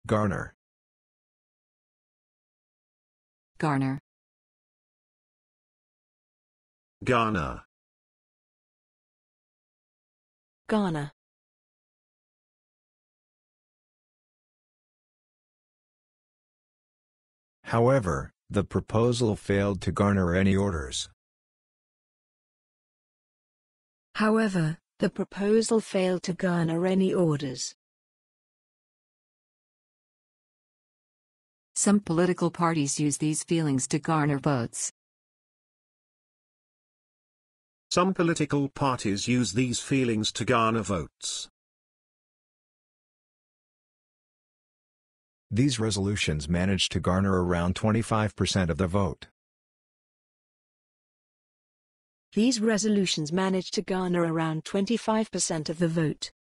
Garner. Garner. Garner. Garner. However, the proposal failed to garner any orders. However, the proposal failed to garner any orders. Some political parties use these feelings to garner votes. Some political parties use these feelings to garner votes. These resolutions managed to garner around 25% of the vote. These resolutions managed to garner around 25% of the vote.